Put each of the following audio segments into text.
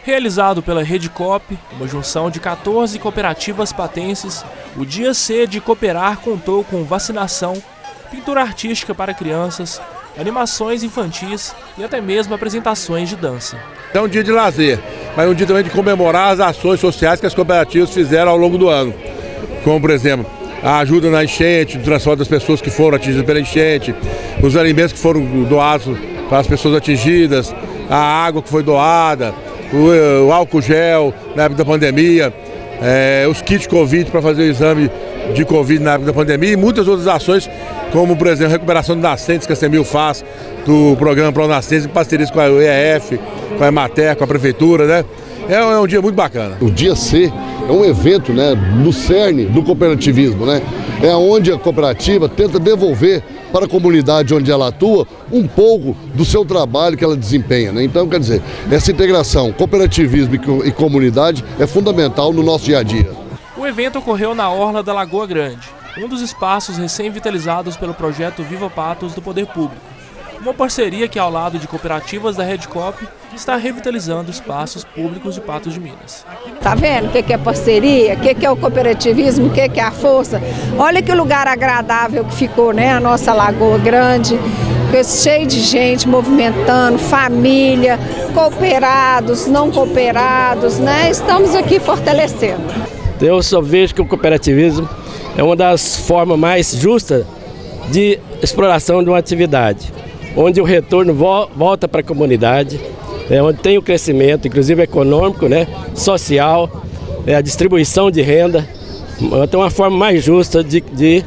Realizado pela Redcop, uma junção de 14 cooperativas patenses, o Dia C de Cooperar contou com vacinação, pintura artística para crianças, animações infantis e até mesmo apresentações de dança. É um dia de lazer, mas um dia também de comemorar as ações sociais que as cooperativas fizeram ao longo do ano. Como, por exemplo, a ajuda na enchente, o transporte das pessoas que foram atingidas pela enchente, os alimentos que foram doados para as pessoas atingidas, a água que foi doada, o álcool gel na época da pandemia, os kits Covid para fazer o exame de Covid na época da pandemia e muitas outras ações, como, por exemplo, a recuperação de nascentes que a CEMIL faz, do programa Pro Nascentes, em parceria com a EF, com a Emater, com a Prefeitura, né? É um dia muito bacana. O Dia C é um evento, né, no cerne do cooperativismo, né? É onde a cooperativa tenta devolver para a comunidade onde ela atua um pouco do seu trabalho que ela desempenha, né? Então, quer dizer, essa integração cooperativismo e comunidade é fundamental no nosso dia a dia. O evento ocorreu na Orla da Lagoa Grande, um dos espaços recém-vitalizados pelo projeto Viva Patos do Poder Público. Uma parceria que, ao lado de cooperativas da Redcop, está revitalizando espaços públicos de Patos de Minas. Tá vendo o que é parceria, o que é o cooperativismo, o que é a força? Olha que lugar agradável que ficou, né? A nossa Lagoa Grande, cheio de gente movimentando, família, cooperados, não cooperados, né? Estamos aqui fortalecendo. Eu só vejo que o cooperativismo é uma das formas mais justas de exploração de uma atividade, onde o retorno volta para a comunidade, onde tem o crescimento, inclusive econômico, né, social, a distribuição de renda. Então, uma forma mais justa de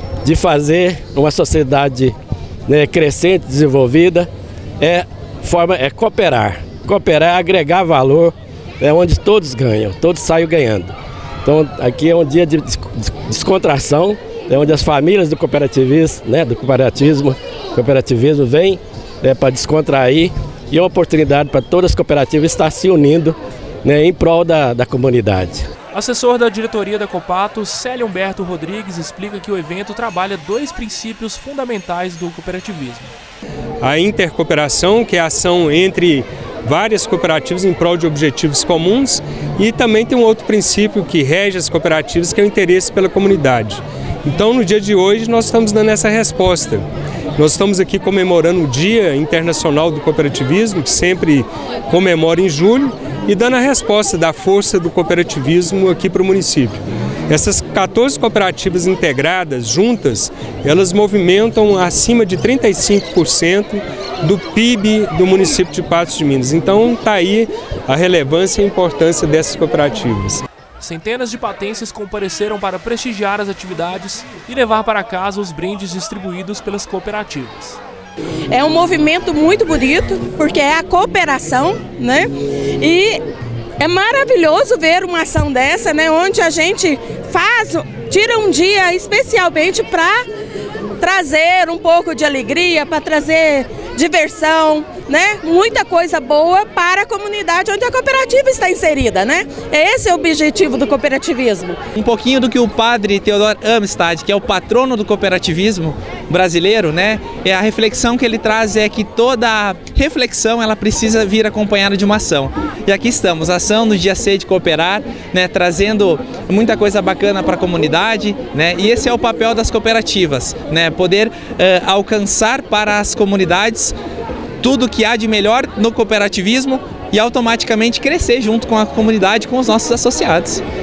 fazer uma sociedade, né, crescente, desenvolvida, é cooperar. Cooperar é agregar valor, onde todos ganham, todos saem ganhando. Então, aqui é um dia de descontração, onde as famílias do cooperativismo, né, cooperativismo vêm para descontrair, e é uma oportunidade para todas as cooperativas estar se unindo, né, em prol da comunidade. Assessor da diretoria da Copatos, Célio Humberto Rodrigues, explica que o evento trabalha dois princípios fundamentais do cooperativismo. A intercooperação, que é a ação entre várias cooperativas em prol de objetivos comuns, e também tem um outro princípio que rege as cooperativas, que é o interesse pela comunidade. Então, no dia de hoje, nós estamos dando essa resposta. Nós estamos aqui comemorando o Dia Internacional do Cooperativismo, que sempre comemora em julho, e dando a resposta da força do cooperativismo aqui para o município. Essas 14 cooperativas integradas, juntas, elas movimentam acima de 35% do PIB do município de Patos de Minas. Então, está aí a relevância e a importância dessas cooperativas. Centenas de patenses compareceram para prestigiar as atividades e levar para casa os brindes distribuídos pelas cooperativas. É um movimento muito bonito, porque é a cooperação, né? E é maravilhoso ver uma ação dessa, né? Onde a gente tira um dia especialmente para trazer um pouco de alegria, para trazer diversão, né? Muita coisa boa para a comunidade onde a cooperativa está inserida, né? Esse é o objetivo do cooperativismo. Um pouquinho do que o padre Theodor Amstad, que é o patrono do cooperativismo brasileiro, né? A reflexão que ele traz é que toda reflexão ela precisa vir acompanhada de uma ação. E aqui estamos, a ação no Dia C de Cooperar, né? Trazendo muita coisa bacana para a comunidade, né? E esse é o papel das cooperativas, né? Poder alcançar para as comunidades tudo que há de melhor no cooperativismo e automaticamente crescer junto com a comunidade, com os nossos associados.